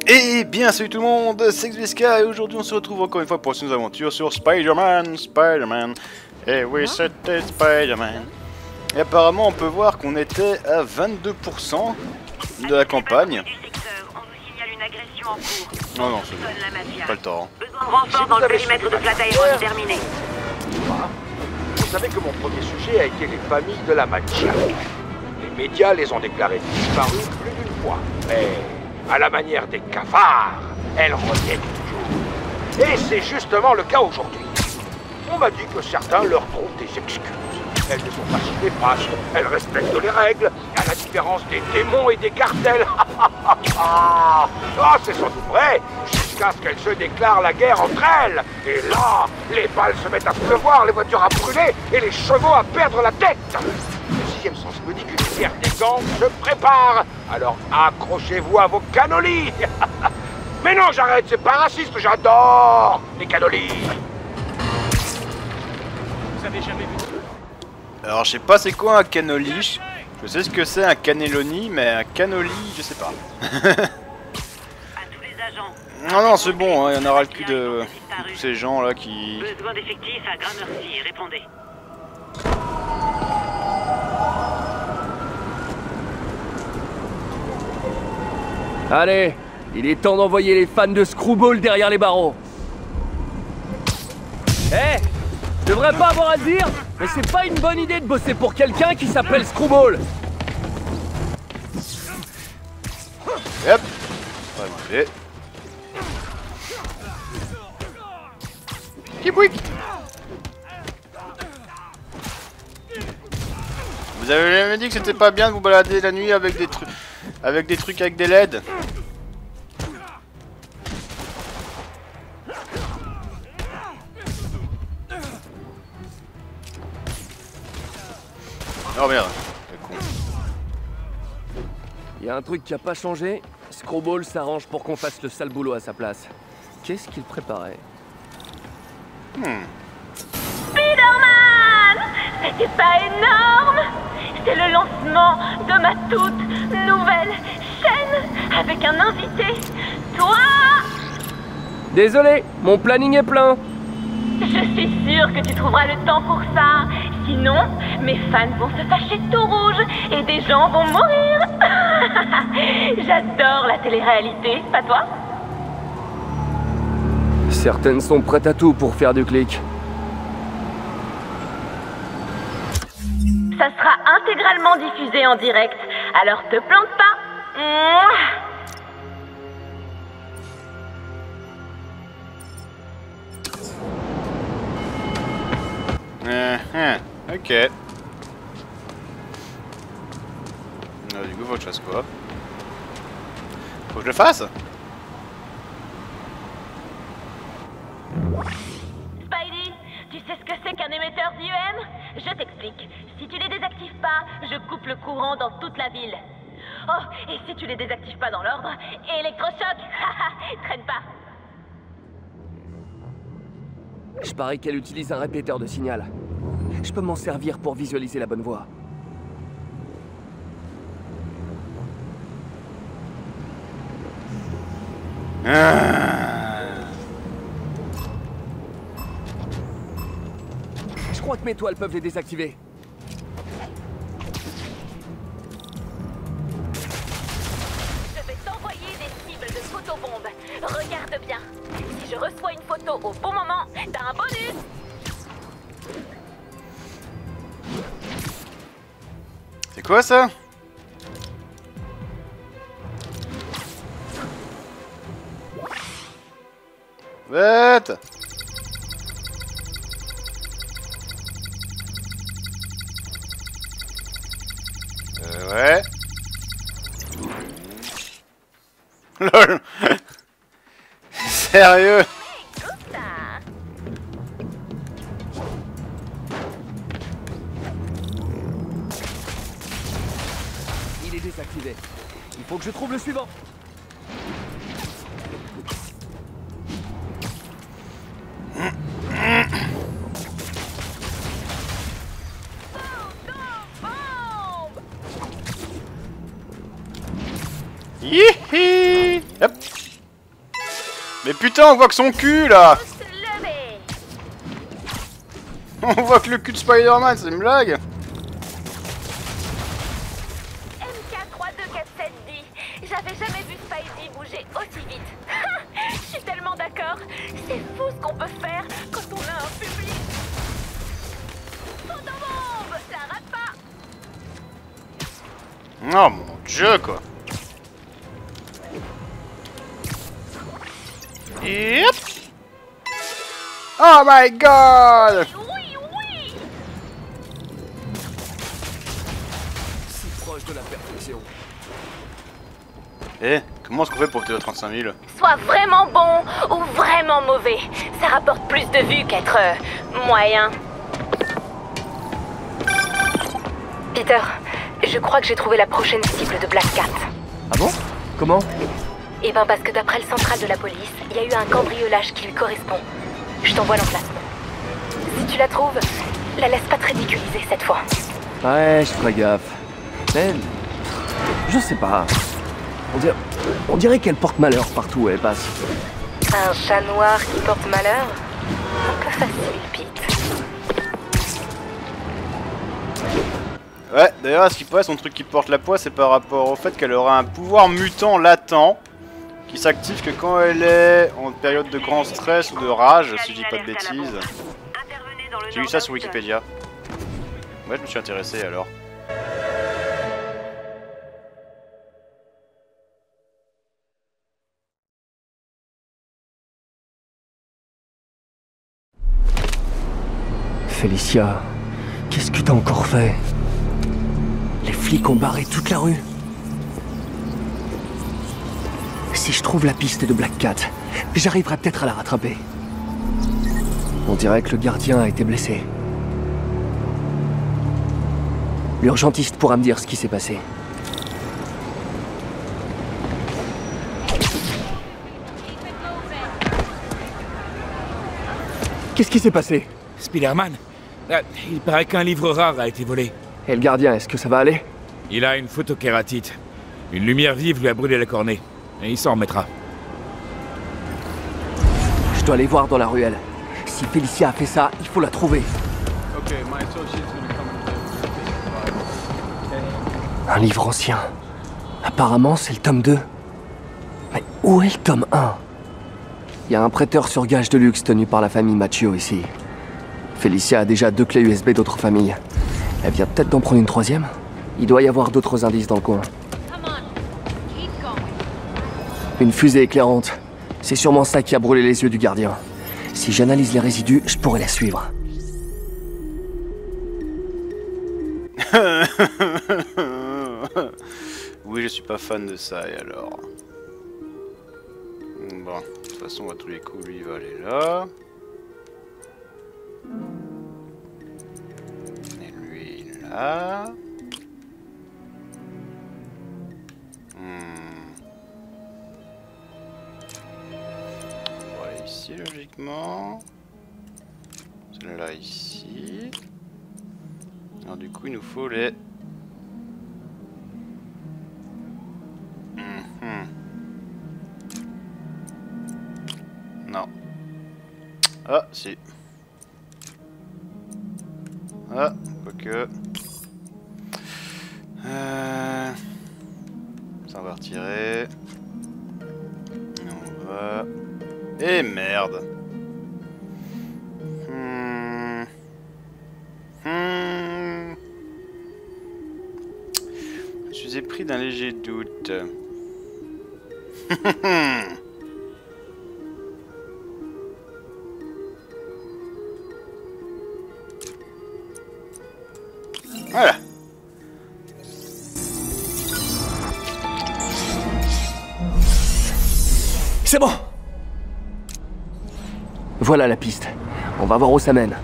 Et bien salut tout le monde, c'est XVSK et aujourd'hui on se retrouve encore une fois pour une aventure sur Spider-Man. Et oui, c'était Spider-Man. Et apparemment on peut voir qu'on était à 22% de la campagne. Non, non, c'est pas le temps. Besoin de renfort dans le périmètre de Flatiron terminé. Vous savez que mon premier sujet a été les familles de la Mafia. Les médias les ont déclarées disparues plus d'une fois. Mais, à la manière des cafards, elles reviennent toujours. Et c'est justement le cas aujourd'hui. On m'a dit que certains leur trouvent des excuses. Elles ne sont pas si néfastes, elles respectent les règles, à la différence des démons et des cartels. Ah, c'est sans doute vrai, jusqu'à ce qu'elles se déclarent la guerre entre elles. Et là, les balles se mettent à pleuvoir, les voitures à brûler et les chevaux à perdre la tête. Le sixième sens me dit qu'une guerre des gangs se prépare. Alors accrochez-vous à vos cannolis. Mais non, j'arrête, c'est pas raciste, j'adore les cannolis. Vous avez jamais vu? Alors je sais pas c'est quoi un cannoli, je sais ce que c'est un cannelloni, mais un cannoli je sais pas. Non non c'est bon, il y en aura le cul de tous ces gens là qui... Besoin d'effectifs à Gramercy, répondez. Allez, il est temps d'envoyer les fans de Screwball derrière les barreaux. Hé, je devrais pas avoir à le dire, mais c'est pas une bonne idée de bosser pour quelqu'un qui s'appelle Screwball. Hop, on va bouger. Kibouik. Vous avez jamais dit que c'était pas bien de vous balader la nuit avec des trucs avec des LED? Oh merde, c'est con. Il y a un truc qui a pas changé. Screwball s'arrange pour qu'on fasse le sale boulot à sa place. Qu'est-ce qu'il préparait? Spider-Man! C'était pas énorme? C'est le lancement de ma toute nouvelle chaîne avec un invité. Toi! Désolé, mon planning est plein. Je suis sûre que tu trouveras le temps pour ça. Sinon, mes fans vont se fâcher tout rouge et des gens vont mourir. J'adore la télé-réalité, pas toi? Certaines sont prêtes à tout pour faire du clic. Ça sera intégralement diffusé en direct, alors te plante pas. Mouah. Ok. Du coup, faut que je fasse quoi? Faut que je le fasse? Spidey, tu sais ce que c'est qu'un émetteur d'IEM? Je t'explique. Si tu les désactives pas, je coupe le courant dans toute la ville. Oh, et si tu les désactives pas dans l'ordre, électrochoc. Traîne pas. Je parie qu'elle utilise un répéteur de signal. Je peux m'en servir pour visualiser la bonne voie. Je crois que mes toiles peuvent les désactiver. Je vais t'envoyer des cibles de photobombes. Regarde bien. Si je reçois une photo au bon moment, t'as un bonus. C'est quoi ça? Bête! Ouais. LOL. Sérieux? Il est désactivé. Il faut que je trouve le suivant. Hihi. Hop. putain, on voit que son cul là. Se lever. On voit que le cul de Spider-Man, c'est une blague. MK3247D. J'avais jamais vu Spidey bouger aussi vite. Je suis tellement d'accord. C'est fou ce qu'on peut faire quand on a un public. Photobombe, ça rate pas. Oh mon dieu quoi. Yep. Oh my god. Oui, oui. Si proche de la perfection. Eh, comment est-ce qu'on fait pour obtenir 35 000? Soit vraiment bon ou vraiment mauvais. Ça rapporte plus de vues qu'être moyen. Peter, je crois que j'ai trouvé la prochaine cible de Black Cat. Ah bon? Comment? Eh ben parce que d'après le central de la police, il y a eu un cambriolage qui lui correspond. Je t'envoie l'emplacement. Si tu la trouves, la laisse pas te ridiculiser cette fois. Ouais, je ferai gaffe. Mais... je sais pas. On dirait qu'elle porte malheur partout où elle passe. Un chat noir qui porte malheur? Un peu facile, Pete. Ouais, d'ailleurs, à ce qui paraît, son truc qui porte la poisse, c'est par rapport au fait qu'elle aura un pouvoir mutant latent qui s'active que quand elle est en période de grand stress ou de rage, si je dis pas de bêtises. J'ai lu ça sur Wikipédia. Ouais, je me suis intéressé alors. Felicia, qu'est-ce que t'as encore fait? Les flics ont barré toute la rue. Si je trouve la piste de Black Cat, j'arriverai peut-être à la rattraper. On dirait que le gardien a été blessé. L'urgentiste pourra me dire ce qui s'est passé. Qu'est-ce qui s'est passé? Spider-Man? Il paraît qu'un livre rare a été volé. Et le gardien, est-ce que ça va aller? Il a une photokératite. Une lumière vive lui a brûlé la cornée. Et il s'en remettra. Je dois aller voir dans la ruelle. Si Felicia a fait ça, il faut la trouver. Un livre ancien. Apparemment, c'est le tome 2. Mais où est le tome 1? Il y a un prêteur sur gage de luxe tenu par la famille Macchio ici. Felicia a déjà 2 clés USB d'autres familles. Elle vient peut-être d'en prendre une 3e. Il doit y avoir d'autres indices dans le coin. Une fusée éclairante. C'est sûrement ça qui a brûlé les yeux du gardien. Si j'analyse les résidus, je pourrais la suivre. Oui, je suis pas fan de ça, et alors? Bon, de toute façon, à tous les coups, lui, il va aller là. Et lui, là. On va aller ici, logiquement. Celle-là, ici. Alors, du coup, il nous faut les... Non. Ah, si. Ah, quoique. Ça, on va retirer. On va... Et merde. Je suis épris d'un léger doute. Voilà. C'est bon! Voilà la piste. On va voir où ça mène.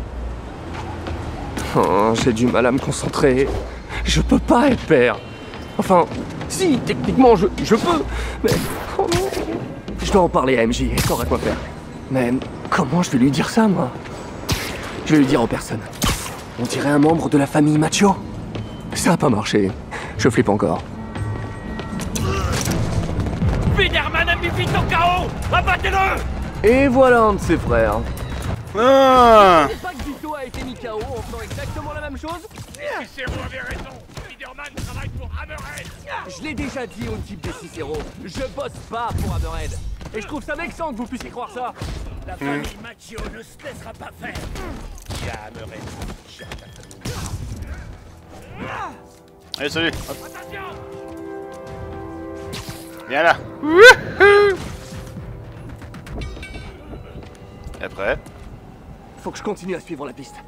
Oh, j'ai du mal à me concentrer. Je peux pas être père. Enfin, si, techniquement, je peux. Mais... oh non. Je dois en parler à MJ, elle saura quoi faire. Mais comment je vais lui dire ça, moi? Je vais lui dire en personne. On dirait un membre de la famille Macchio. Ça a pas marché. Je flippe encore. Spider-Man a mis vite au chaos! Abattez-le! Et voilà un de ses frères. Ah, C'est pas que Vito a été mis KO en faisant exactement la même chose? Cicero avait raison. Spider-Man travaille pour Hammerhead. Je l'ai déjà dit au type des Cicero, je bosse pas pour Hammerhead. Et je trouve ça vexant que vous puissiez croire ça. La famille Macchio ne se laissera pas faire. Il y a Hammerhead. allez, salut. Hop. Attention. Viens là. Wouhou. Et après, Faut que je continue à suivre la piste.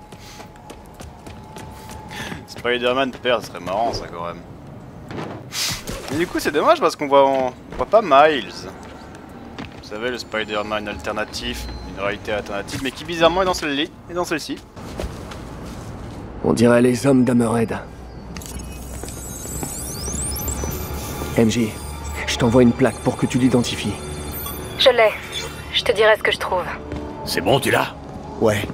Spider-Man perd, ce serait marrant ça quand même. Mais du coup c'est dommage parce qu'on voit pas Miles. Vous savez, le Spider-Man alternatif, une réalité alternative, mais qui bizarrement est dans celle-ci. On dirait les hommes d'Hammerhead. MJ, je t'envoie une plaque pour que tu l'identifies. Je l'ai. Je te dirai ce que je trouve. C'est bon, tu l'as? Ouais.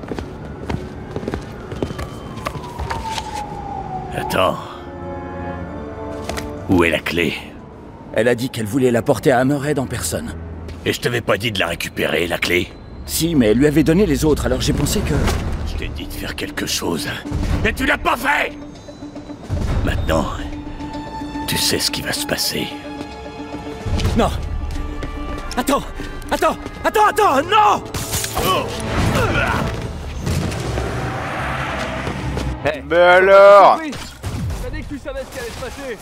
Attends. Où est la clé? Elle a dit qu'elle voulait la porter à Hammerhead en personne. Et je t'avais pas dit de la récupérer, la clé? Si, mais elle lui avait donné les autres, alors j'ai pensé que... Je t'ai dit de faire quelque chose. Et tu l'as pas fait! Maintenant, tu sais ce qui va se passer. Non! Attends! Non! Hey, Mais alors! oui, t'as dit que tu savais ce qui allait se passer.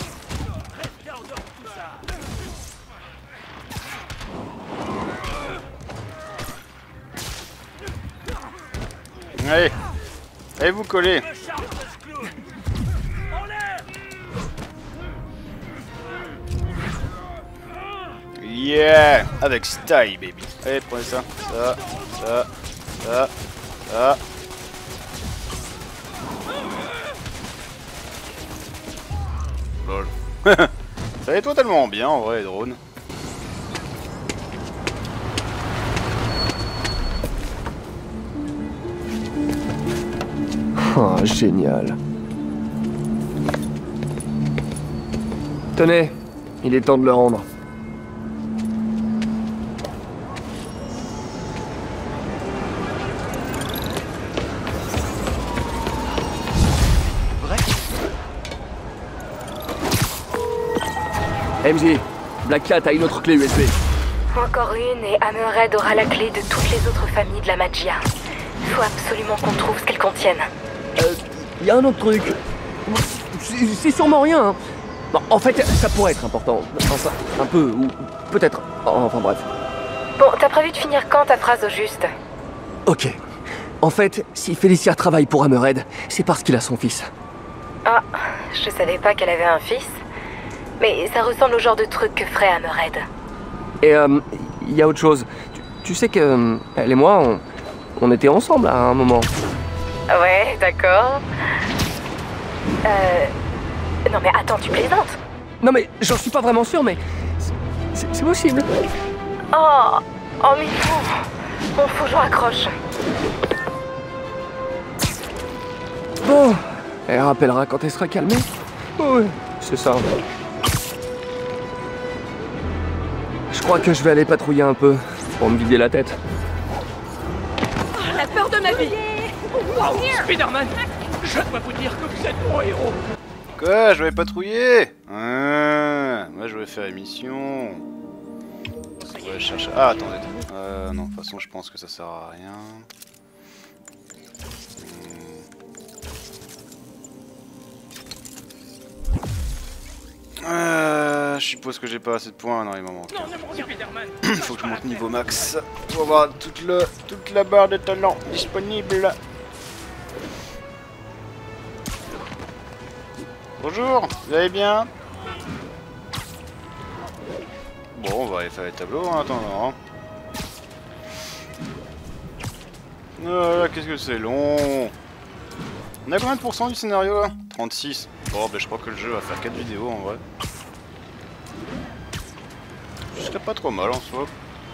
Allez, allez vous coller. Yeah, avec style baby. Allez, prenez ça, ça. Lol. Ça est totalement bien en vrai, les drones. Oh, génial. Tenez, il est temps de le rendre. MJ, Black Cat a une autre clé USB. Encore une et Hammerhead aura la clé de toutes les autres familles de la Maggia. Il faut absolument qu'on trouve ce qu'elles contiennent. Y a un autre truc. C'est sûrement rien. Hein. Bon, en fait, ça pourrait être important. Enfin, un peu, ou peut-être. Enfin bref. Bon, t'as prévu de finir quand ta phrase au juste? Ok. En fait, si Felicia travaille pour Hammerhead, c'est parce qu'il a son fils. Ah, je savais pas qu'elle avait un fils. Mais ça ressemble au genre de truc que ferait Hammerhead. Et il y a autre chose. Tu sais que elle et moi, on était ensemble à un moment. Ouais, d'accord. Non mais attends, tu plaisantes? Non mais j'en suis pas vraiment sûr, mais c'est possible. Oh mais non. Bon, faut que je raccroche. Bon, elle rappellera quand elle sera calmée. Oui, c'est ça. Je crois que je vais aller patrouiller un peu pour me vider la tête. La peur de ma vie. Oh, Spider-Man! Je dois vous dire que vous êtes mon héros! Quoi, je vais patrouiller? Moi je vais faire émission. Je vais chercher... Ah, attendez. Non, de toute façon je pense que ça sert à rien. Je suppose que j'ai pas assez de points, non il m'en manque. Faut que je monte niveau max pour avoir toute la barre de talent disponible. Bonjour, vous allez bien? Bon, on va aller faire les tableaux en attendant. Qu'est-ce que c'est long. On a combien de pourcents du scénario là? 36. Bon, bah je crois que le jeu va faire 4 vidéos en vrai. Ce serait pas trop mal en soi.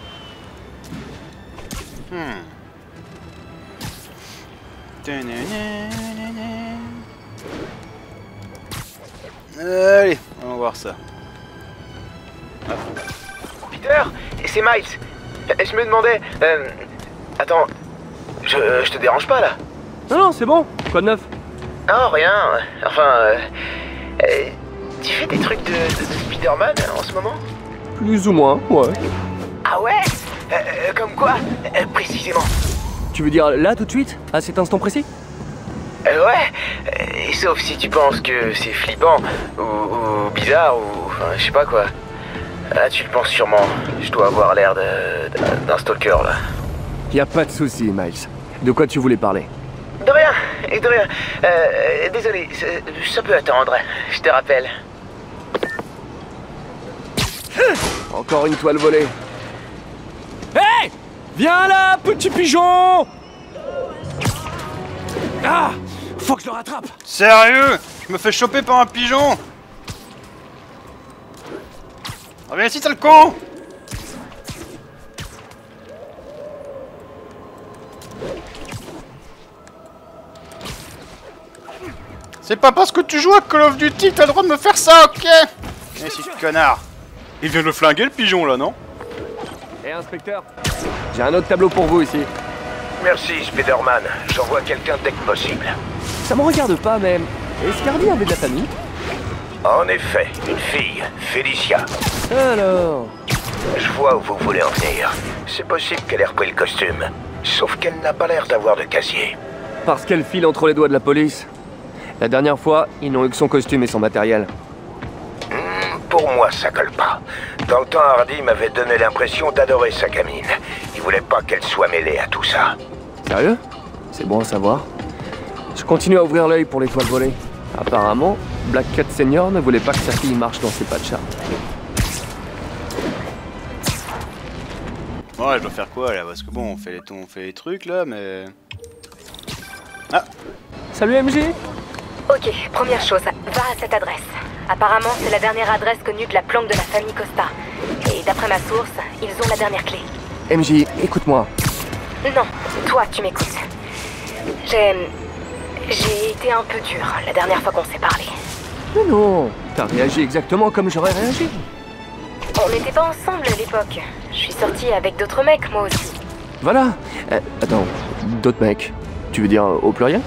Allez, on va voir ça. Peter, c'est Miles. Je me demandais... Attends, je te dérange pas, là? Non, c'est bon. Quoi de neuf? Non, rien. Enfin... tu fais des trucs de Spider-Man en ce moment? Plus ou moins, ouais. Ah ouais? Comme quoi? Précisément. Tu veux dire là, tout de suite? À cet instant précis? Ouais. Sauf si tu penses que c'est flippant, ou bizarre, ou... Enfin, je sais pas quoi. Ah, tu le penses sûrement. Je dois avoir l'air d'un stalker, là. Y a pas de souci, Miles. De quoi tu voulais parler? De rien, et de rien. Désolé, ça peut attendre. Je te rappelle. Encore une toile volée. Hé! Viens là, petit pigeon! Ah! Faut que je le rattrape! Sérieux? Je me fais choper par un pigeon? Reviens ici, sale con! C'est pas parce que tu joues à Call of Duty que t'as le droit de me faire ça, ok? Mais si, connard! Il vient de le flinguer le pigeon là, non? Hé, inspecteur, j'ai un autre tableau pour vous ici. Merci, Spider-Man. J'envoie quelqu'un dès que possible. Ça me regarde pas, mais est-ce qu'Hardy avait de la famille? En effet, une fille, Felicia. Alors... Je vois où vous voulez en venir. C'est possible qu'elle ait repris le costume. Sauf qu'elle n'a pas l'air d'avoir de casier. Parce qu'elle file entre les doigts de la police. La dernière fois, ils n'ont eu que son costume et son matériel. Pour moi, ça colle pas. Dans le temps, Hardy m'avait donné l'impression d'adorer sa gamine. Il voulait pas qu'elle soit mêlée à tout ça. Sérieux? C'est bon à savoir. Je continue à ouvrir l'œil pour les toiles volées. Apparemment, Black Cat Senior ne voulait pas que sa fille marche dans ses pas de chat. Ouais, je dois faire quoi là? Parce que bon, on fait les trucs là, mais... Ah! Salut MJ! Ok, première chose, va à cette adresse. Apparemment, c'est la dernière adresse connue de la planque de la famille Costa. Et d'après ma source, ils ont la dernière clé. MJ, écoute-moi. Non, toi, tu m'écoutes. J'ai été un peu dur la dernière fois qu'on s'est parlé. Mais non, t'as réagi exactement comme j'aurais réagi. On n'était pas ensemble à l'époque. Je suis sortie avec d'autres mecs, moi aussi. Voilà. Attends, d'autres mecs. Tu veux dire au pluriel?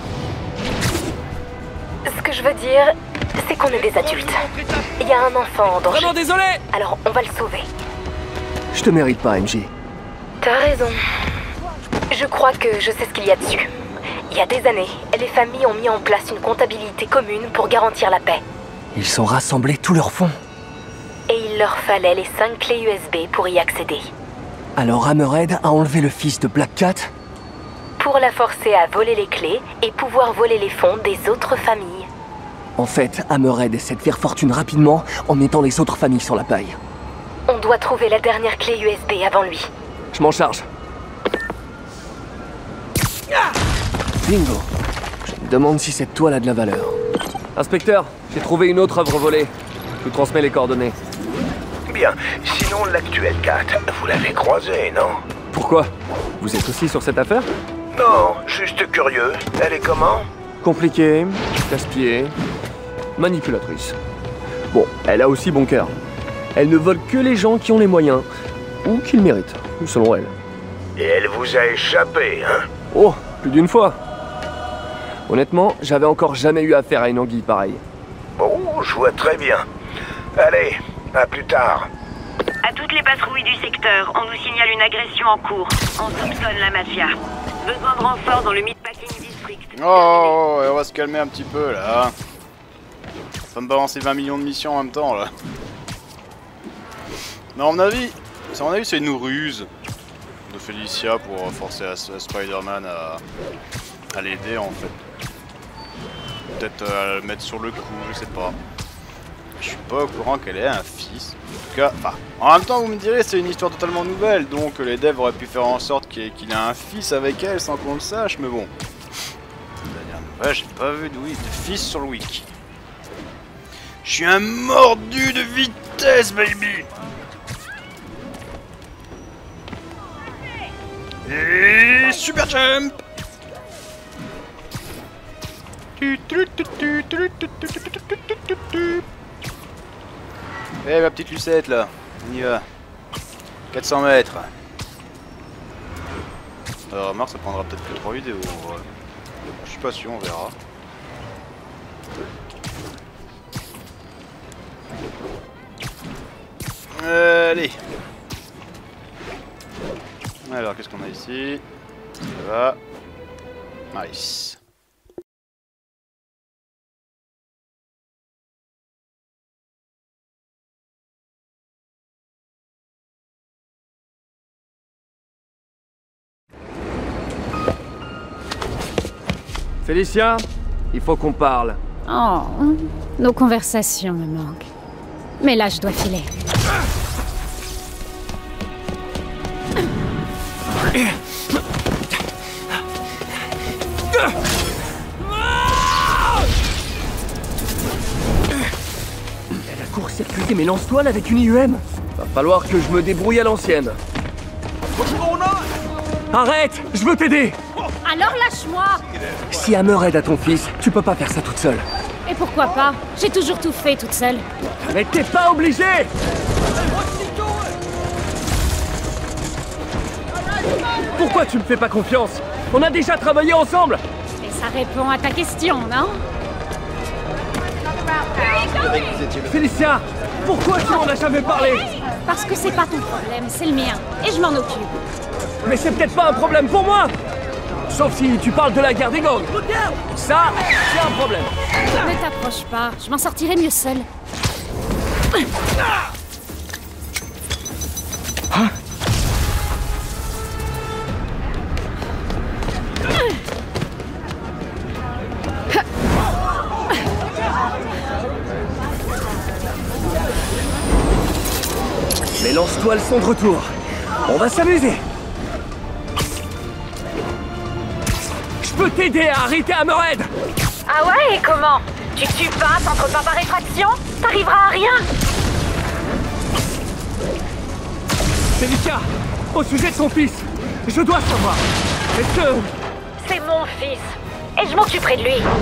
Ce que je veux dire, c'est qu'on est des adultes. Il y a un enfant en danger. Vraiment désolé! Alors, on va le sauver. Je te mérite pas, MJ. T'as raison. Je crois que je sais ce qu'il y a dessus. Il y a des années, les familles ont mis en place une comptabilité commune pour garantir la paix. Ils ont rassemblé tous leurs fonds. Et il leur fallait les 5 clés USB pour y accéder. Alors Hammerhead a enlevé le fils de Black Cat? Pour la forcer à voler les clés et pouvoir voler les fonds des autres familles. En fait, Hammerhead essaie de faire fortune rapidement en mettant les autres familles sur la paille. On doit trouver la dernière clé USB avant lui. Je m'en charge. Bingo. Je me demande si cette toile a de la valeur. Inspecteur, j'ai trouvé une autre œuvre volée. Je vous transmets les coordonnées. Bien, sinon l'actuelle Cat, vous l'avez croisée, non? Pourquoi? Vous êtes aussi sur cette affaire? Non, juste curieux. Elle est comment? Compliquée, casse-pied, manipulatrice. Bon, elle a aussi bon cœur. Elle ne vole que les gens qui ont les moyens, ou qui le méritent, selon elle. Et elle vous a échappé, hein? Oh, plus d'une fois. Honnêtement, j'avais encore jamais eu affaire à une anguille pareille. Oh, je vois très bien. Allez, à plus tard. À toutes les patrouilles du secteur, on nous signale une agression en cours. On soupçonne la mafia. Besoin de renfort dans le Meatpacking District. Oh, on va se calmer un petit peu là. Ça me balancer 20 millions de missions en même temps là. Mais à mon avis, c'est une ruse de Felicia pour forcer à Spider-Man à l'aider en fait. Peut-être à le mettre sur le coup, je sais pas. Je suis pas au courant qu'elle ait un fils. En tout cas, enfin, en même temps vous me direz c'est une histoire totalement nouvelle, donc les devs auraient pu faire en sorte qu'il ait un fils avec elle sans qu'on le sache, mais bon. Ouais, j'ai pas vu de fils sur le wiki. Je suis un mordu de vitesse, baby. Et super jump. Eh ma petite Lucette là, on y va. 400 mètres. Remarque, ça prendra peut-être que 3 vidéos. Ouais. Je suis pas sûr, on verra. Allez. Alors, qu'est-ce qu'on a ici? Ça va. Nice. Félicia, il faut qu'on parle. Oh, nos conversations me manquent. Mais là, je dois filer. Elle a court-circuité mes lance-toiles avec une IUM. Va falloir que je me débrouille à l'ancienne. Arrête, je veux t'aider. Alors lâche-moi! Si Hammer aide à ton fils, tu peux pas faire ça toute seule. Et pourquoi pas? J'ai toujours tout fait toute seule. Mais t'es pas obligé! Pourquoi tu me fais pas confiance? On a déjà travaillé ensemble! Et ça répond à ta question, non? Félicia, pourquoi tu m'en as jamais parlé? Parce que c'est pas ton problème, c'est le mien. Et je m'en occupe. Mais c'est peut-être pas un problème pour moi! Sauf si tu parles de la guerre des gangs. Ça, c'est un problème. Ne t'approche pas, je m'en sortirai mieux seule. Hein? Les lance-toiles sont de retour. On va s'amuser. Je peux t'aider à arrêter Hammerhead. Ah ouais, et comment? Tu tues pas, t'entres pas par effraction? T'arriveras à rien? Félicia, au sujet de son fils, je dois savoir. Est-ce que... C'est mon fils. Et je m'occuperai de lui.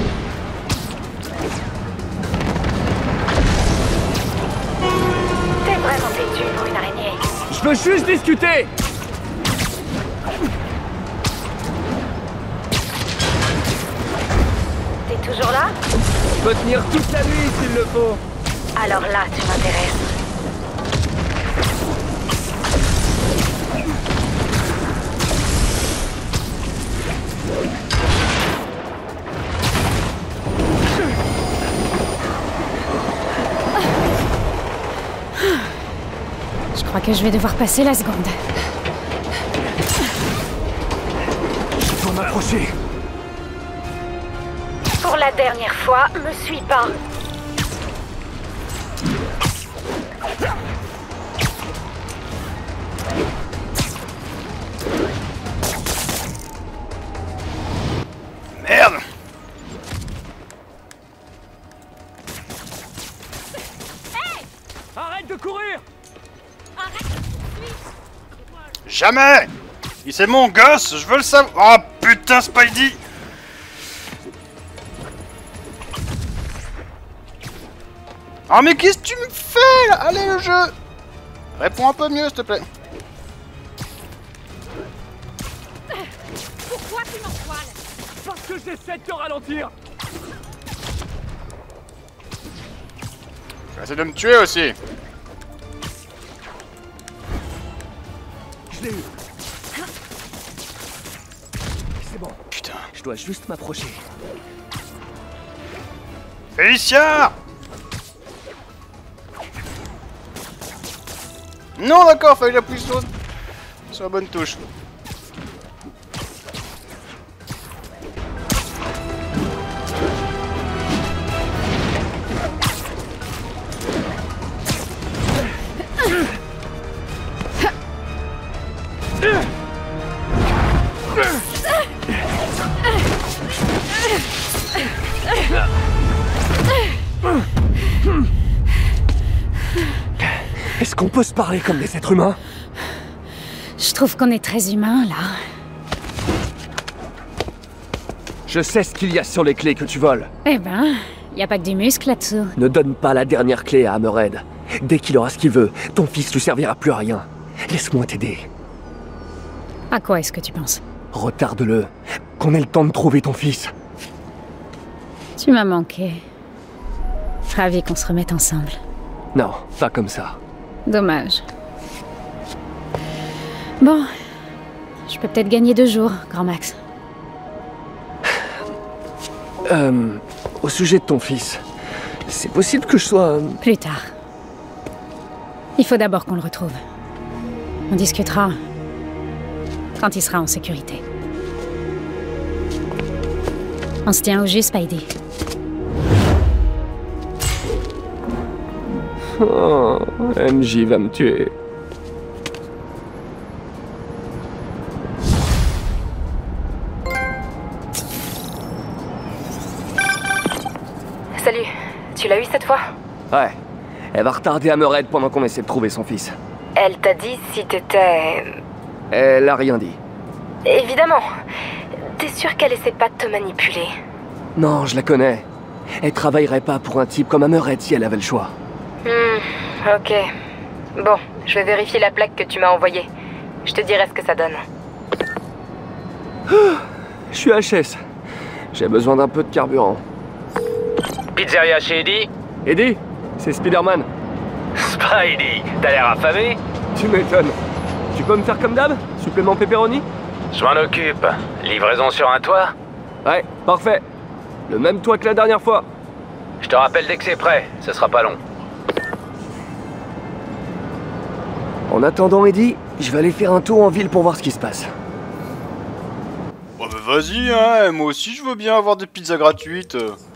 T'es vraiment têtu pour une araignée. Je veux juste discuter. T'es toujours là? Je peux tenir toute la nuit s'il le faut. Alors là, tu m'intéresses. Je crois que je vais devoir passer la seconde. Je dois m'approcher. Pour la dernière fois, me suis pas. Merde! Arrête de courir! Jamais! C'est mon gosse, je veux le savoir. Oh putain, Spidey! Oh mais qu'est-ce que tu me fais là? Allez le jeu! Réponds un peu mieux s'il te plaît. Pourquoi tu m'envoies? Parce que j'essaie de te ralentir. Tu vas essayer de me tuer aussi. Je l'ai eu. C'est bon. Putain. Je dois juste m'approcher. Félicia! Non d'accord, fallait que j'appuie sur la bonne touche. Est-ce qu'on peut se parler comme des êtres humains? Je trouve qu'on est très humains, là. Je sais ce qu'il y a sur les clés que tu voles. Eh ben, y a pas que du muscle là-dessous. Ne donne pas la dernière clé à Hammerhead. Dès qu'il aura ce qu'il veut, ton fils lui servira plus à rien. Laisse-moi t'aider. À quoi est-ce que tu penses? Retarde-le. Qu'on ait le temps de trouver ton fils. Tu m'as manqué. Ravi qu'on se remette ensemble. Non, pas comme ça. Dommage. Bon, je peux peut-être gagner 2 jours, Grand Max. Au sujet de ton fils, c'est possible que je sois... Plus tard. Il faut d'abord qu'on le retrouve. On discutera quand il sera en sécurité. On se tient au jus, Spidey. Oh, MJ va me tuer. Salut, tu l'as eu cette fois? Ouais, elle va retarder Hammerhead pendant qu'on essaie de trouver son fils. Elle t'a dit si t'étais... Elle a rien dit. Évidemment. T'es sûr qu'elle essaie pas de te manipuler? Non, je la connais. Elle travaillerait pas pour un type comme Hammerhead si elle avait le choix. Ok. Bon, je vais vérifier la plaque que tu m'as envoyée. Je te dirai ce que ça donne. Je suis HS. J'ai besoin d'un peu de carburant. Pizzeria chez Eddie? Eddie, c'est Spider-Man. Spidey, t'as l'air affamé? Tu m'étonnes. Tu peux me faire comme d'hab? Supplément pepperoni? Je m'en occupe. Livraison sur un toit? Ouais, parfait. Le même toit que la dernière fois. Je te rappelle dès que c'est prêt, ce sera pas long. En attendant, Eddie, je vais aller faire un tour en ville pour voir ce qui se passe. Bah vas-y, hein, moi aussi je veux bien avoir des pizzas gratuites.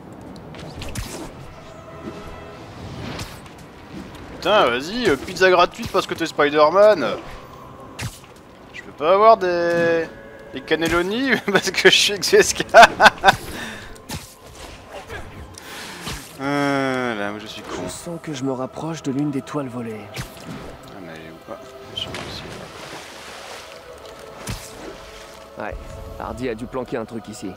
Putain, vas-y, pizza gratuite parce que t'es Spider-Man. Je peux pas avoir des cannelloni parce que je suis XSK. Là, moi je suis con. Je sens que je me rapproche de l'une des toiles volées. Ah, mais elle est où? Ah, je suis ici. Ouais, Hardy a dû planquer un truc ici.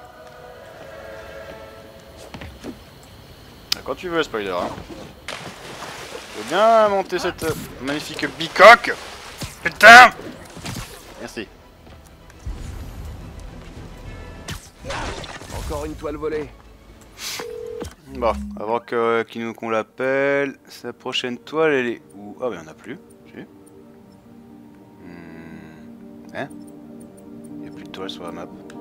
Ah, quand tu veux, Spider. Hein. Je veux bien monter cette magnifique bicoque. Putain! Merci. Encore une toile volée. Bon, avant qu'on l'appelle, sa prochaine toile, elle est où? Ah, mais il n'y en a plus. Hein? Il n'y a plus de toile sur la map.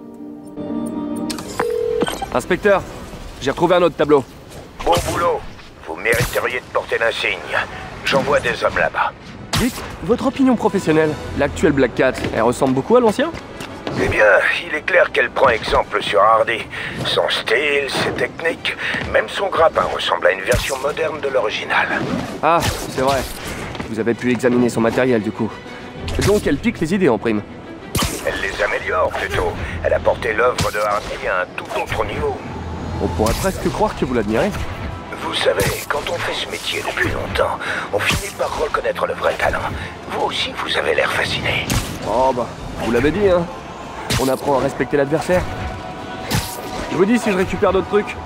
Inspecteur, j'ai retrouvé un autre tableau. Bon boulot. Vous mériteriez de porter l'insigne. J'envoie des hommes là-bas. Dites, votre opinion professionnelle, l'actuelle Black Cat, elle ressemble beaucoup à l'ancien? Eh bien, il est clair qu'elle prend exemple sur Hardy. Son style, ses techniques, même son grappin ressemble à une version moderne de l'original. Ah, c'est vrai. Vous avez pu examiner son matériel du coup. Donc elle pique les idées en prime. Elle les améliore plutôt. Elle a porté l'œuvre de Hardy à un tout autre niveau. On pourrait presque croire que vous l'admirez. Vous savez, quand on fait ce métier depuis longtemps, on finit par reconnaître le vrai talent. Vous aussi, vous avez l'air fasciné. Oh bah, vous l'avez dit, hein. On apprend à respecter l'adversaire. Je vous dis si je récupère d'autres trucs.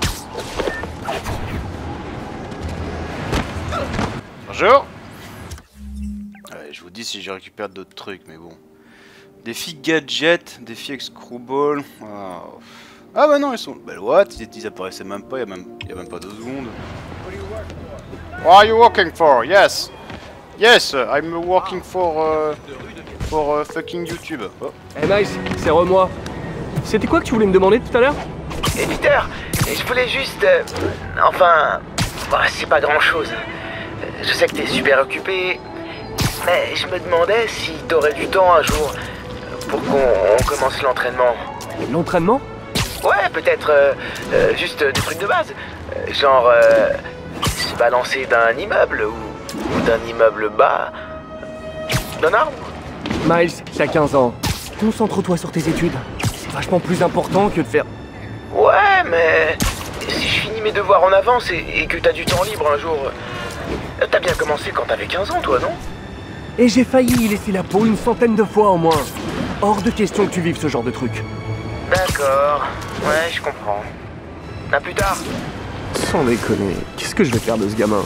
Bonjour. Ouais, je vous dis si je récupère d'autres trucs, mais bon. Défi gadget, défi avec Screwball. Oh. Ah bah non, ils sont... Bah what? Ils apparaissaient même pas, il y a même pas 2 secondes. What are you working for? Yes. Yes, I'm working for fucking YouTube. Oh. Hey Miles, c'est moi. C'était quoi que tu voulais me demander tout à l'heure? Éditeur, je voulais juste... enfin... Bah, c'est pas grand-chose. Je sais que t'es super occupé, mais je me demandais si t'aurais du temps un jour pour qu'on commence l'entraînement. L'entraînement? Ouais, peut-être juste des trucs de base. Genre se balancer d'un immeuble ou d'un immeuble bas. D'un arbre. Miles, t'as 15 ans. Concentre-toi sur tes études. C'est vachement plus important que de faire... Ouais, mais si je finis mes devoirs en avance et que t'as du temps libre un jour... T'as bien commencé quand t'avais 15 ans, toi, non? Et j'ai failli y laisser la peau une centaine de fois au moins. Hors de question que tu vives ce genre de truc. D'accord. Ouais, je comprends. À plus tard. Sans déconner, qu'est-ce que je vais faire de ce gamin?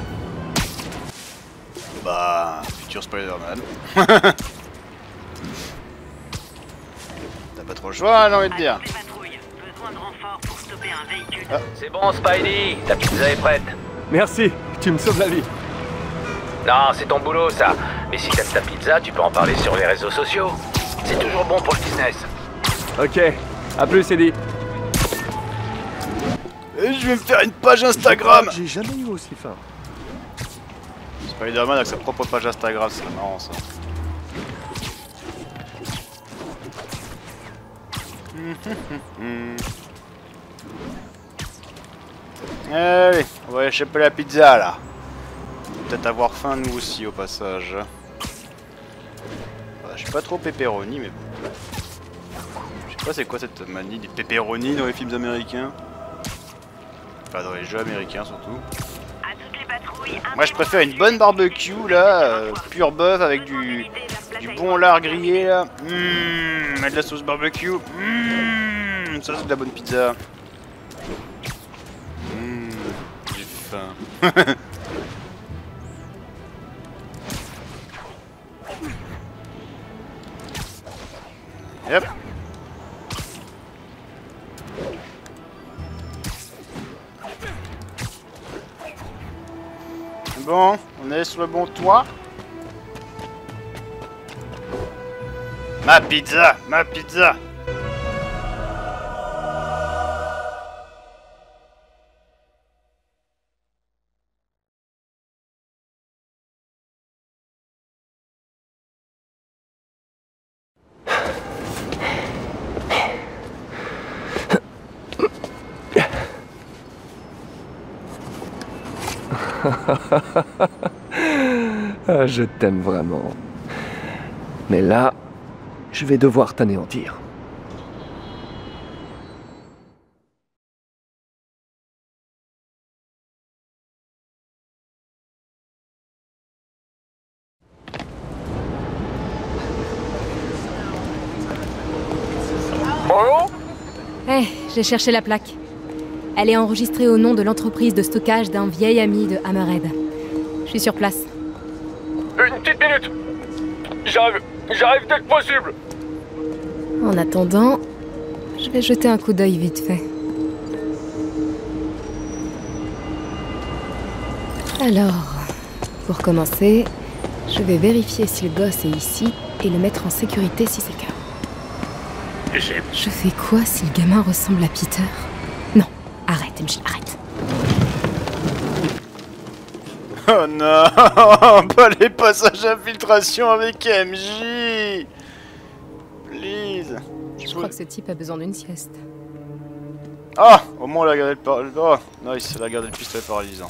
Bah, futur Spider-Man. rejoint, j'ai envie de dire. Besoin de renfort pour stopper un véhicule. C'est bon, Spidey, ta pizza est prête. Merci, tu me sauves la vie. Non, c'est ton boulot, ça. Mais si t'aimes ta pizza, tu peux en parler sur les réseaux sociaux. C'est toujours bon pour le business. Ok, à plus, Eddie. Et je vais me faire une page Instagram. J'ai jamais eu aussi faim. Spider-Man avec sa propre page Instagram, c'est marrant ça. Allez, on va aller choper la pizza là. Peut-être avoir faim nous aussi au passage. Je suis pas trop pepperoni mais bon. Je sais pas c'est quoi cette manie des pepperoni dans les films américains. Enfin dans les jeux américains surtout. Moi je préfère une bonne barbecue là, pur bœuf avec du bon lard grillé là. Avec de la sauce barbecue. Ça c'est de la bonne pizza. J'ai faim. Yep. Bon, on est sur le bon toit. Ma pizza, ma pizza. Ah, je t'aime vraiment. Mais là, je vais devoir t'anéantir. Hé, j'ai cherché la plaque. Elle est enregistrée au nom de l'entreprise de stockage d'un vieil ami de Hammerhead. Je suis sur place. Une petite minute. J'arrive dès que possible. En attendant, je vais jeter un coup d'œil vite fait. Alors, pour commencer, je vais vérifier si le gosse est ici et le mettre en sécurité si c'est le cas. Je fais quoi si le gamin ressemble à Peter? Non, arrête MJ, arrête. Oh non, pas les passages infiltration avec MJ. Please. Je crois que ce type a besoin d'une sieste. Ah, au moins on a gardé le oh, nice, elle a gardé le pistolet paralysant.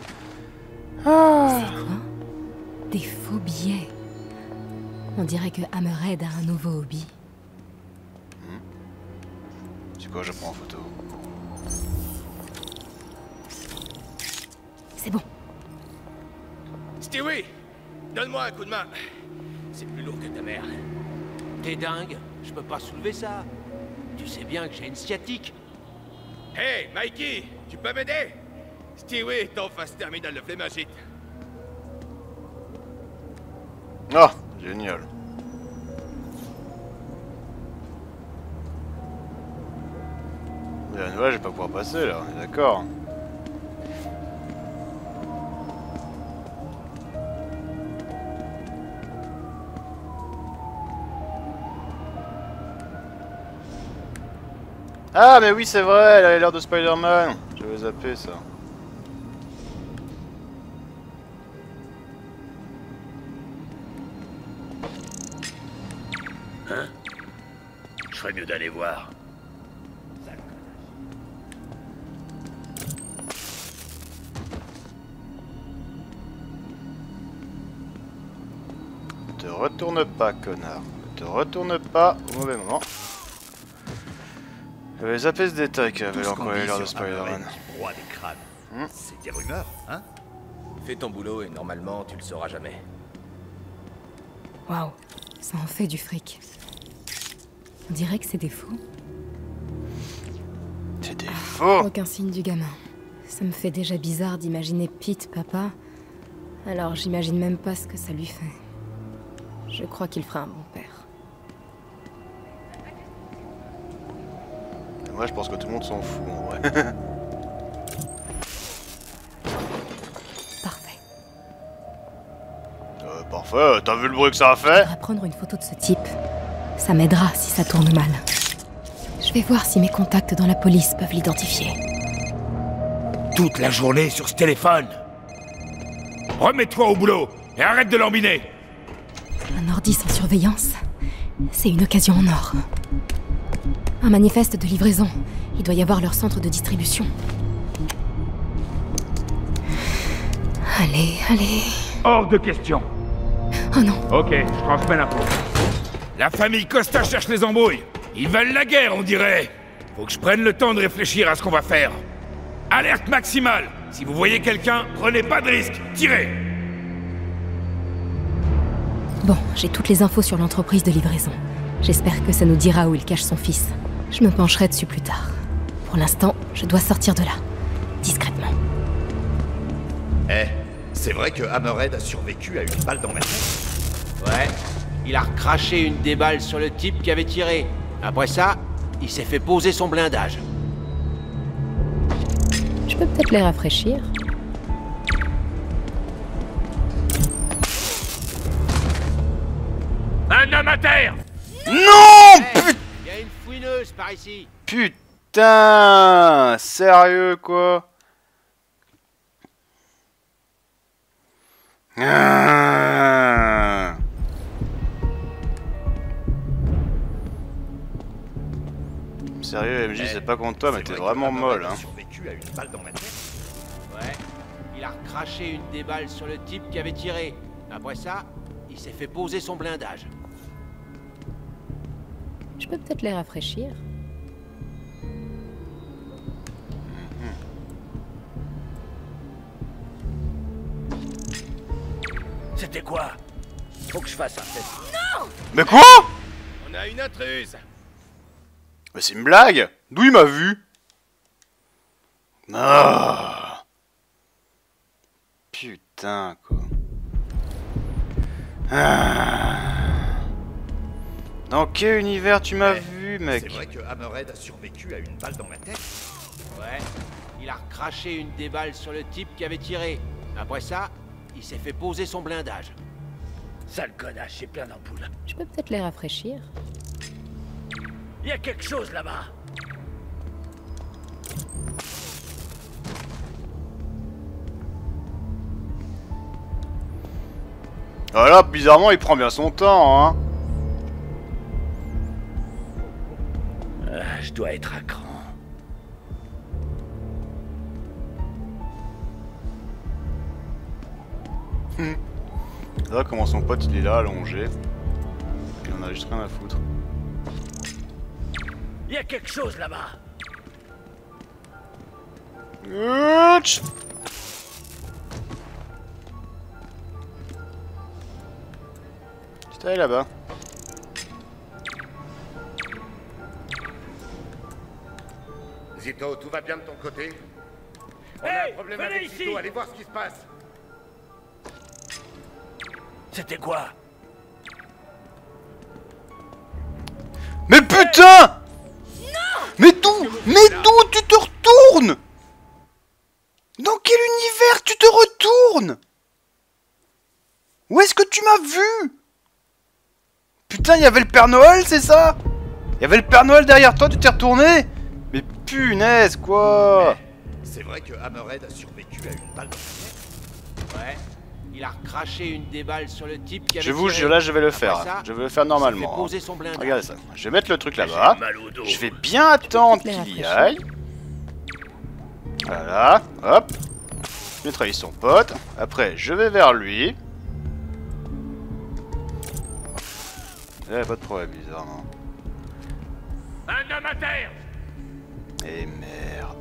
Ah. C'est quoi? Des faux billets. On dirait que Hammerhead a un nouveau hobby. C'est quoi, je prends en photo. C'est bon. Stewie, donne-moi un coup de main. C'est plus lourd que ta mère. T'es dingue, je peux pas soulever ça. Tu sais bien que j'ai une sciatique. Hey, Mikey, tu peux m'aider? Stewie est en phase terminale de flémingite. Ah, génial. Ouais, je vais pas pouvoir passer là, on est d'accord. Ah mais oui c'est vrai, elle a l'air de Spider-Man. J'avais zappé ça. Hein? Je ferais mieux d'aller voir. Ne te retourne pas, connard. Ne te retourne pas au mauvais moment. J'avais zappé ce détail qui avait encore l'air de Spider-Man. Roi des crânes. C'est des rumeurs, hein? Fais ton boulot et normalement tu le sauras jamais. Waouh, ça en fait du fric. On dirait que c'est des faux. C'est des faux. Aucun signe du gamin. Ça me fait déjà bizarre d'imaginer Pete, papa. Alors j'imagine même pas ce que ça lui fait. Je crois qu'il fera un bon père. Ouais, je pense que tout le monde s'en fout en vrai. Parfait. Parfait, t'as vu le bruit que ça a fait? Je vais prendre une photo de ce type. Ça m'aidera si ça tourne mal. Je vais voir si mes contacts dans la police peuvent l'identifier. Toute la journée sur ce téléphone. Remets-toi au boulot et arrête de lambiner. Un ordi sans surveillance, c'est une occasion en or. Un manifeste de livraison. Il doit y avoir leur centre de distribution. Allez, allez... Hors de question. Oh non. Ok, je transmets l'info. La famille Costa cherche les embrouilles. Ils veulent la guerre, on dirait. Faut que je prenne le temps de réfléchir à ce qu'on va faire. Alerte maximale. Si vous voyez quelqu'un, prenez pas de risque. Tirez. Bon, j'ai toutes les infos sur l'entreprise de livraison. J'espère que ça nous dira où il cache son fils. Je me pencherai dessus plus tard. Pour l'instant, je dois sortir de là. Discrètement. C'est vrai que Hammerhead a survécu à une balle dans la tête? Ouais, il a recraché une des balles sur le type qui avait tiré. Après ça, il s'est fait poser son blindage. Je peux peut-être les rafraîchir. Un homme à terre! Non! Il y a une fouineuse par ici. Putain! Sérieux, quoi? Sérieux, MJ, c'est pas contre toi, mais t'es vraiment molle, hein. Ouais, il a recraché une des balles sur le type qui avait tiré. Après ça, il s'est fait poser son blindage. Je peux peut-être les rafraîchir. C'était quoi? Faut que je fasse un test. Non! Mais quoi? On a une intruse. Mais c'est une blague? D'où il m'a vu? Ah. Putain, quoi. Ah. Dans quel univers tu m'as vu, mec? C'est vrai que Hammerhead a survécu à une balle dans la tête? Ouais, il a recraché une des balles sur le type qui avait tiré. Après ça, il s'est fait poser son blindage. Sale connasse, j'ai plein d'ampoules. Je peux peut-être les rafraîchir. Il y a quelque chose là-bas. Voilà, bizarrement, il prend bien son temps, hein. Je dois être à cran. Là, comment son pote il est là, allongé. Il en a juste rien à foutre. Il y a quelque chose là-bas. Putain, là-bas. Zito, tout va bien de ton côté? On a un problème avec ici. Zito, allez voir ce qui se passe. C'était quoi? Mais putain! Mais d'où tu te retournes? Dans quel univers tu te retournes? Où est-ce que tu m'as vu? Putain, il y avait le Père Noël, c'est ça? Il y avait le Père Noël derrière toi, tu t'es retourné? Mais punaise, quoi! C'est vrai que Hammerhead a survécu à une balle dans la tête? Ouais, il a recraché une des balles sur le type qui avait Je vous tiré. jure, là je vais le Après faire. ça, Je vais le faire il s'est normalement. fait poser son blindage. Regardez ça. Je vais mettre le truc là-bas. J'ai mal au dos. Je vais bien attendre qu'il y aille. Voilà, hop. Je neutralise son pote. Après, je vais vers lui. Là, pas de problème, bizarrement. Un homme à terre! Et merde.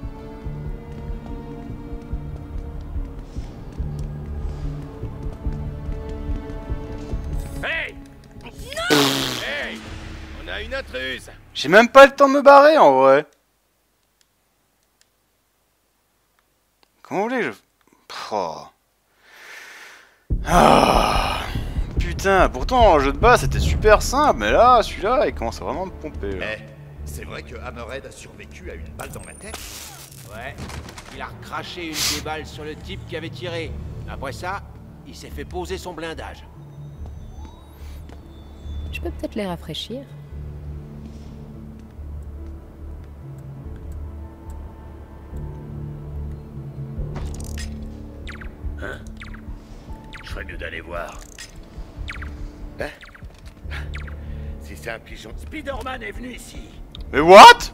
Hey! Non! Hey! On a une intruse! J'ai même pas le temps de me barrer en vrai. Comment vous voulez que je... Oh. Ah. Putain, pourtant le jeu de base c'était super simple, mais là, celui-là, il commence à vraiment me pomper. Là. C'est vrai que Hammerhead a survécu à une balle dans la tête? Ouais, il a recraché une des balles sur le type qui avait tiré. Après ça, il s'est fait poser son blindage. Je peux peut-être les rafraîchir. Hein? Je ferais mieux d'aller voir. Hein? Si c'est un pigeon... Spider-Man est venu ici. Mais what?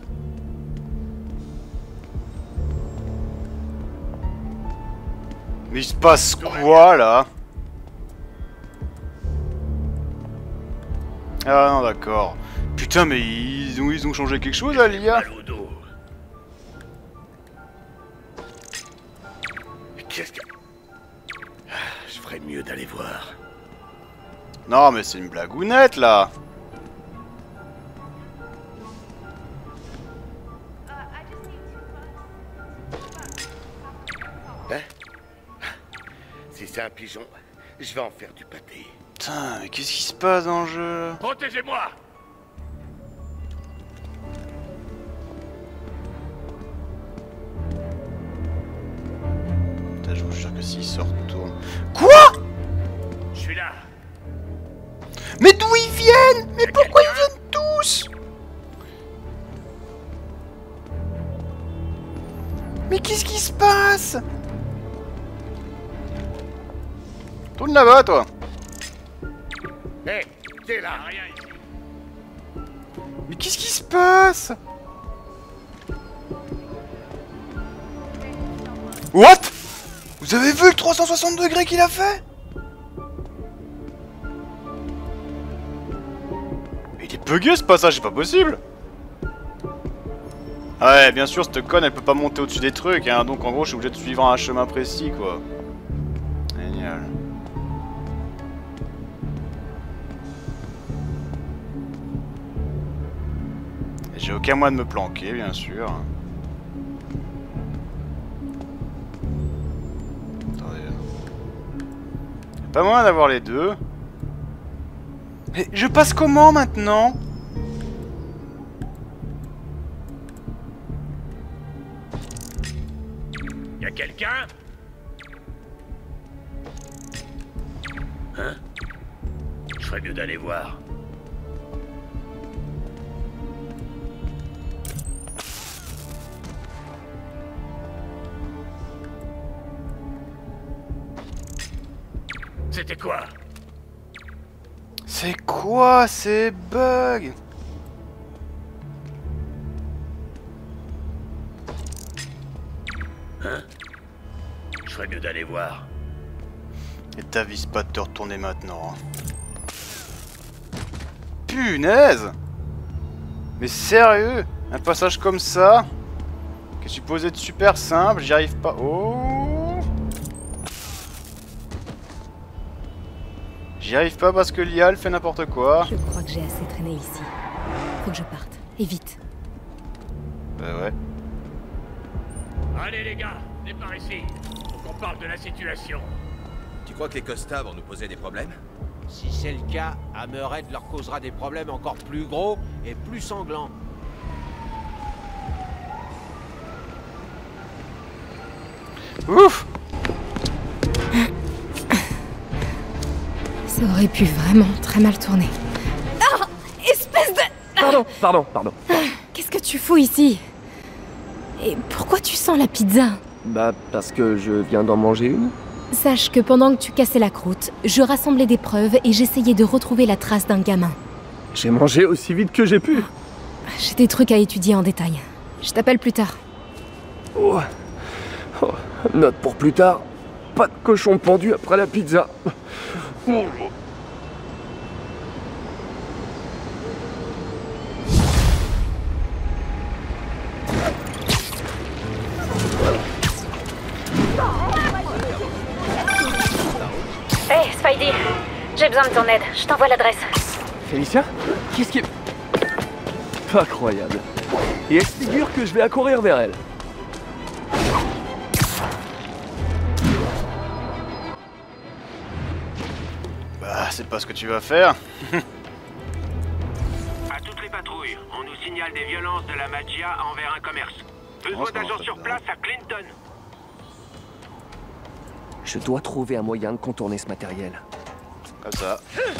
Mais il se passe quoi là? Ah non d'accord. Putain mais ils ont changé quelque chose à l'IA? Qu'est-ce que... Je ferais mieux d'aller voir. Non mais c'est une blagounette là. Hein? Si c'est un pigeon, je vais en faire du pâté. Putain mais qu'est-ce qui se passe dans le jeu? Protégez-moi! Putain je vous jure que s'il se retourne... Quoi? Je suis là. Mais d'où ils viennent? Mais pourquoi ils viennent tous? Mais qu'est-ce qui se passe? Tourne là-bas toi. Hé, hey, t'es là, rien ici. Mais qu'est-ce qui se passe? What? Vous avez vu le 360 degrés qu'il a fait? Mais il est bugué ce passage, c'est pas possible. Ouais, bien sûr, cette conne elle peut pas monter au-dessus des trucs, hein, donc en gros je suis obligé de suivre un chemin précis quoi. Génial. J'ai aucun moyen de me planquer, bien sûr. Attendez. Pas moyen d'avoir les deux. Mais je passe comment maintenant? Y'a quelqu'un? Hein? Je ferais mieux d'aller voir. C'était quoi? C'est quoi ces bugs? Hein? Je ferais mieux d'aller voir. Et t'avises pas de te retourner maintenant. Punaise! Mais sérieux? Un passage comme ça? Qui est supposé être super simple, j'y arrive pas. Oh! J'y arrive pas parce que l'IA fait n'importe quoi. Je crois que j'ai assez traîné ici. Faut que je parte. Et vite. Bah ouais. Allez les gars, venez par ici. Faut qu'on parle de la situation. Tu crois que les Costa vont nous poser des problèmes? Si c'est le cas, Hammerhead leur causera des problèmes encore plus gros et plus sanglants. Ouf! Ça aurait pu vraiment très mal tourner. Ah! Espèce de... Pardon. Qu'est-ce que tu fous ici? Et pourquoi tu sens la pizza? Bah, parce que je viens d'en manger une. Sache que pendant que tu cassais la croûte, je rassemblais des preuves et j'essayais de retrouver la trace d'un gamin. J'ai mangé aussi vite que j'ai pu. J'ai des trucs à étudier en détail. Je t'appelle plus tard. Oh. Note pour plus tard. Pas de cochon pendu après la pizza. Hey, Spidey, j'ai besoin de ton aide. Je t'envoie l'adresse. Félicia? Qu'est-ce qui est... Incroyable. Et elle se figure que je vais accourir vers elle. Bah, c'est pas ce que tu vas faire. À toutes les patrouille. On nous signale des violences de la mafia envers un commerce. Besoin d'agents sur place à Clinton. Je dois trouver un moyen de contourner ce matériel. Comme ça.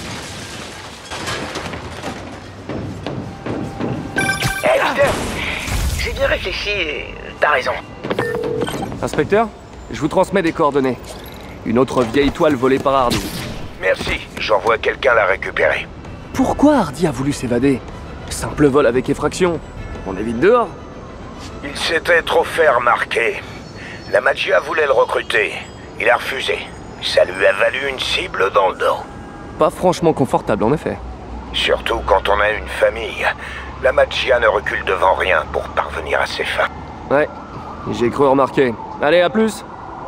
Hey, Peter, j'ai bien réfléchi et t'as raison. Inspecteur, je vous transmets des coordonnées. Une autre vieille toile volée par Hardy. Merci, j'envoie quelqu'un la récupérer. Pourquoi Hardy a voulu s'évader? Simple vol avec effraction. On est vite dehors. Il s'était trop fait remarquer. La mafia voulait le recruter. Il a refusé. Ça lui a valu une cible dans le dos. Pas franchement confortable en effet. Surtout quand on a une famille. La mafia ne recule devant rien pour parvenir à ses fins. Ouais, j'ai cru remarquer. Allez, à plus.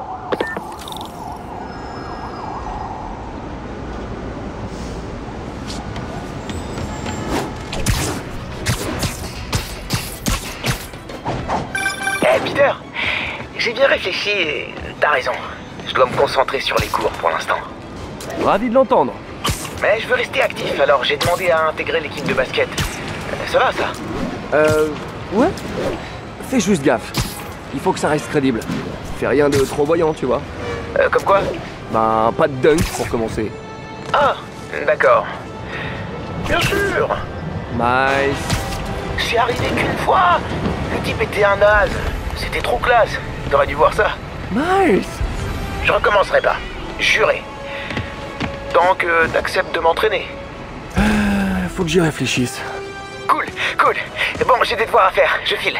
Hey, Peter, j'ai bien réfléchi et t'as raison. Je dois me concentrer sur les cours pour l'instant. Ravi de l'entendre. Mais je veux rester actif, alors j'ai demandé à intégrer l'équipe de basket. Ça va, ça? Ouais. Fais juste gaffe. Il faut que ça reste crédible. Fais rien de trop voyant, tu vois. Comme quoi? Ben, pas de dunk pour commencer. Ah, d'accord. Bien sûr. Nice. C'est arrivé qu'une fois. Le type était un naze. C'était trop classe. T'aurais dû voir ça. Nice. Je recommencerai pas. Juré. Tant que t'acceptes de m'entraîner. Faut que j'y réfléchisse. Cool, cool. Bon, j'ai des devoirs à faire. Je file.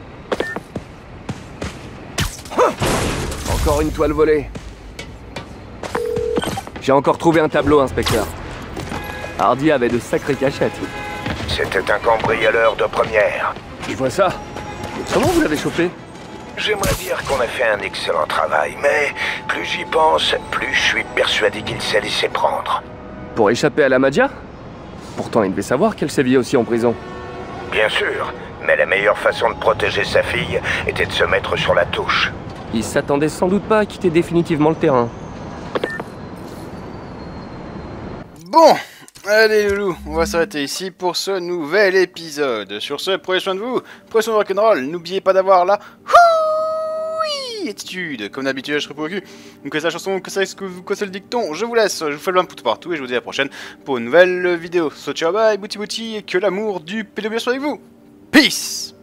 Encore une toile volée. J'ai encore trouvé un tableau, inspecteur. Hardy avait de sacrées cachettes. C'était un cambrioleur de première. Je vois ça. Comment vous l'avez chopé? J'aimerais dire qu'on a fait un excellent travail, mais plus j'y pense, plus je suis persuadé qu'il s'est laissé prendre. Pour échapper à la mafia? Pourtant, il devait savoir qu'elle sévillait aussi en prison. Bien sûr, mais la meilleure façon de protéger sa fille était de se mettre sur la touche. Il s'attendait sans doute pas à quitter définitivement le terrain. Bon, allez loulou, on va s'arrêter ici pour ce nouvel épisode. Sur ce, prenez soin de vous, prenez soin de rock'n'roll, n'oubliez pas d'avoir la attitude. Comme d'habitude, je serai pour le cul. Donc que c'est la chanson, que c'est le dicton, je vous laisse, je vous fais le plein de pouces partout et je vous dis à la prochaine pour une nouvelle vidéo. So ciao bye, bouti bouti, et que l'amour du pédobier soit avec vous. Peace.